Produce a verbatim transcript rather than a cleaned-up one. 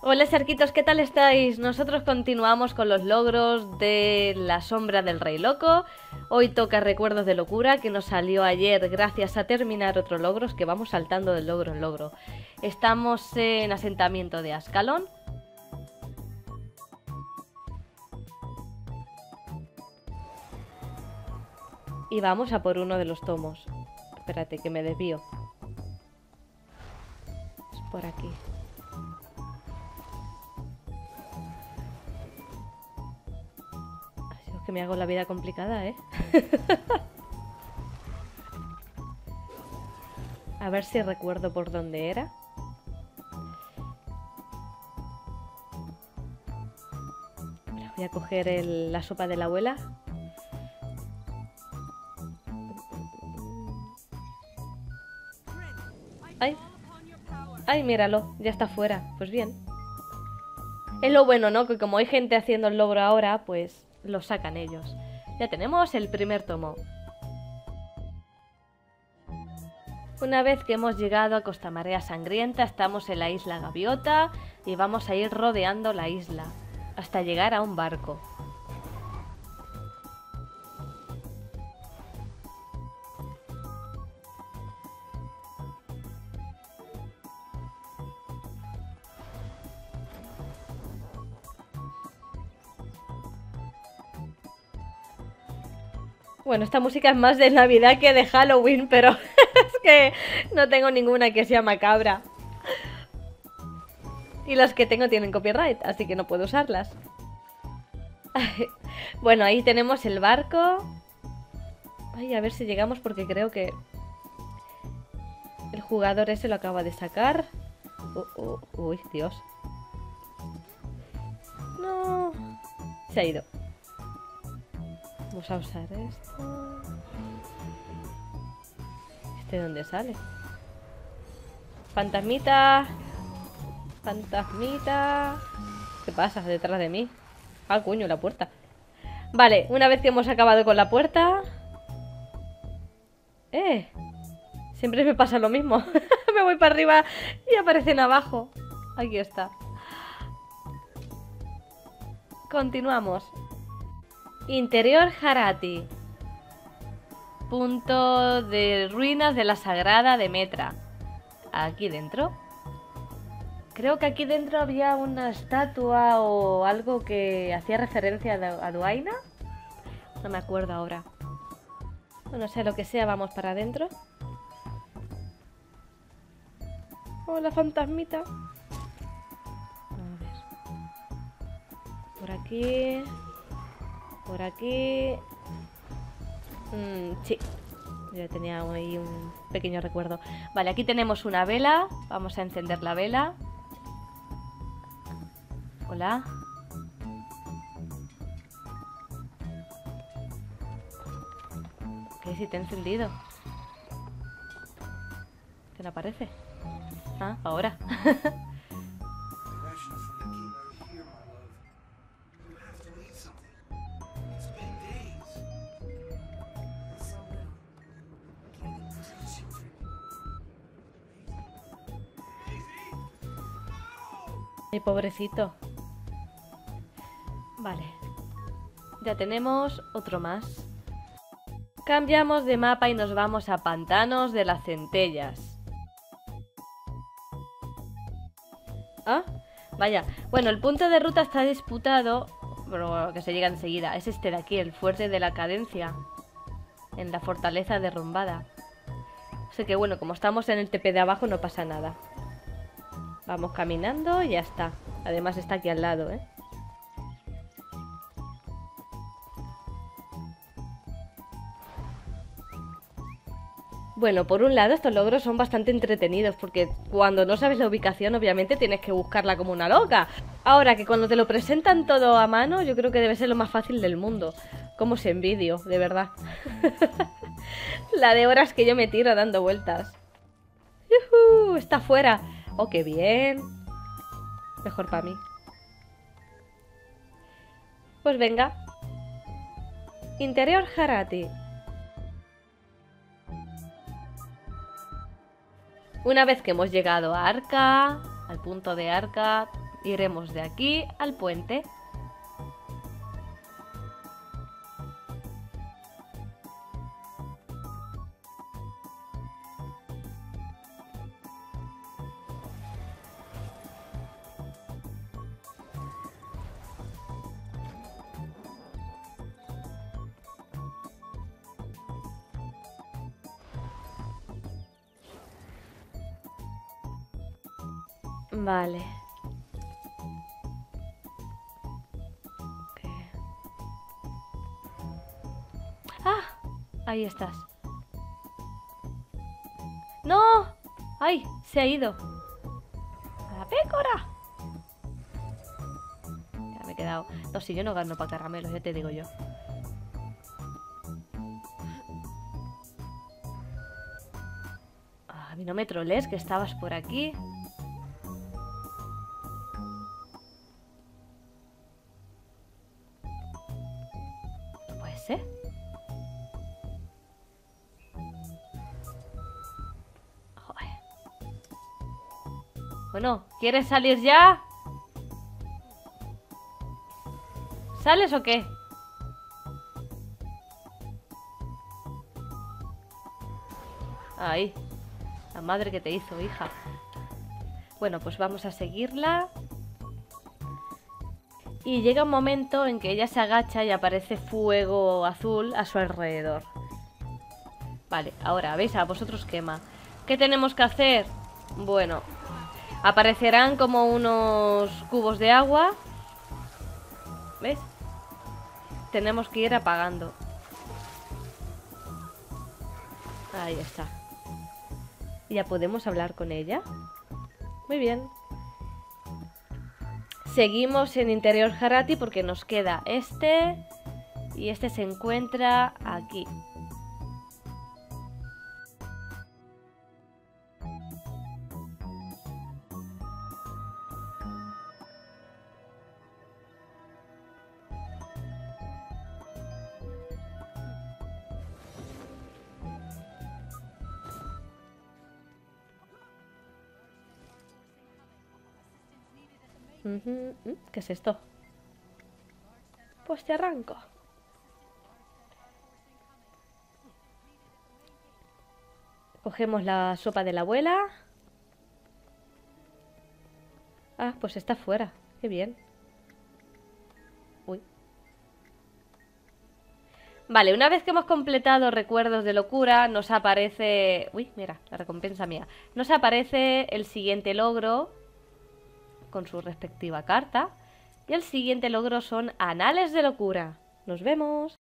Hola cerquitos, ¿qué tal estáis? Nosotros continuamos con los logros de la sombra del rey loco. Hoy toca recuerdos de locura, que nos salió ayer gracias a terminar otro logro, que vamos saltando de logro en logro. Estamos en asentamiento de Ascalón. Y vamos a por uno de los tomos. Espérate, que me desvío. Es por aquí. Así es que me hago la vida complicada, ¿eh? A ver si recuerdo por dónde era. Voy a coger el, la sopa de la abuela. ¡Ay! ¡Ay, míralo! Ya está fuera. Pues bien. Es lo bueno, ¿no? Que como hay gente haciendo el logro ahora, pues lo sacan ellos. Ya tenemos el primer tomo. Una vez que hemos llegado a Costa Marea Sangrienta, estamos en la isla Gaviota y vamos a ir rodeando la isla hasta llegar a un barco. Bueno, esta música es más de Navidad que de Halloween, pero es que no tengo ninguna que sea macabra. Y las que tengo tienen copyright, así que no puedo usarlas. Bueno, ahí tenemos el barco. Ay, a ver si llegamos porque creo que el jugador ese lo acaba de sacar. Uh, uh, uy, Dios. No. Se ha ido. Vamos a usar esto. ¿Este dónde sale? Fantasmita. Fantasmita. ¿Qué pasa detrás de mí? Ah, coño, la puerta. Vale, una vez que hemos acabado con la puerta. Eh. Siempre me pasa lo mismo. Me voy para arriba y aparecen abajo. Aquí está. Continuamos. Interior Jarati. Punto de ruinas de la Sagrada Demetra. Aquí dentro. Creo que aquí dentro había una estatua o algo que hacía referencia a Duaina. No me acuerdo ahora. Bueno, sea lo que sea, vamos para adentro. Hola, fantasmita. A ver. Por aquí. Por aquí. Mm, sí. Ya tenía ahí un pequeño recuerdo. Vale, aquí tenemos una vela. Vamos a encender la vela. Hola. ¿Qué? Si te he encendido. ¿Qué no aparece? Ah, ahora. Ay, pobrecito. Vale. Ya tenemos otro más. Cambiamos de mapa y nos vamos a Pantanos de las Centellas. ¿Ah? Vaya. Bueno, el punto de ruta está disputado, pero que se llega enseguida. Es este de aquí, el fuerte de la Cadencia. En la fortaleza derrumbada. Así que bueno, como estamos en el tepe de abajo no pasa nada. Vamos caminando y ya está. Además está aquí al lado, ¿eh? Bueno, por un lado estos logros son bastante entretenidos porque cuando no sabes la ubicación obviamente tienes que buscarla como una loca. Ahora que cuando te lo presentan todo a mano yo creo que debe ser lo más fácil del mundo. Como se envidio, de verdad. La de horas que yo me tiro dando vueltas. ¡Yujú! Está fuera. ¡Oh, qué bien! Mejor para mí. Pues venga. Interior Jarati. Una vez que hemos llegado a Arca, al punto de Arca, Iremos de aquí al puente. Vale. ¿Qué? ¡Ah! Ahí estás. ¡No! ¡Ay! Se ha ido. ¡A la pécora! Ya me he quedado. No, si yo no gano para caramelos, ya te digo yo. A mí no me trolees, que estabas por aquí. ¿Eh? Joder. Bueno, ¿quieres salir ya? ¿Sales o qué? Ahí. La madre que te hizo, hija. Bueno, pues vamos a seguirla. Y llega un momento en que ella se agacha y aparece fuego azul a su alrededor. Vale, ahora, ¿veis? A vosotros quema. ¿Qué tenemos que hacer? Bueno, aparecerán como unos cubos de agua. ¿Ves? Tenemos que ir apagando. Ahí está. Y ya podemos hablar con ella. Muy bien. Seguimos en Interior Jarati porque nos queda este y este se encuentra aquí. Uh-huh. ¿Qué es esto? Pues te arranco. Cogemos la sopa de la abuela. Ah, pues está fuera. Qué bien. Uy. Vale, una vez que hemos completado recuerdos de locura, nos aparece... Uy, mira, la recompensa mía. Nos aparece el siguiente logro con su respectiva carta. Y el siguiente logro son Anales de Locura. Nos vemos.